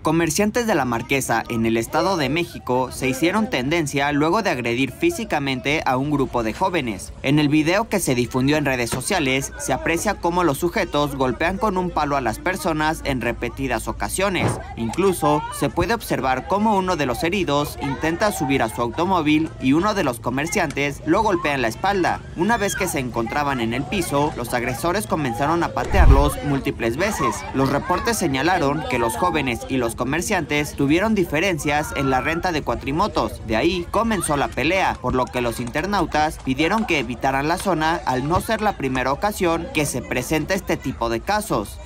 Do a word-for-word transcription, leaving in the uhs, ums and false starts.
Comerciantes de La Marquesa, en el Estado de México, se hicieron tendencia luego de agredir físicamente a un grupo de jóvenes. En el video que se difundió en redes sociales, se aprecia cómo los sujetos golpean con un palo a las personas en repetidas ocasiones. Incluso, se puede observar cómo uno de los heridos intenta subir a su automóvil y uno de los comerciantes lo golpea en la espalda. Una vez que se encontraban en el piso, los agresores comenzaron a patearlos múltiples veces. Los reportes señalaron que los jóvenes y los comerciantes tuvieron diferencias en la renta de cuatrimotos. De ahí comenzó la pelea, por lo que los internautas pidieron que evitaran la zona al no ser la primera ocasión que se presenta este tipo de casos.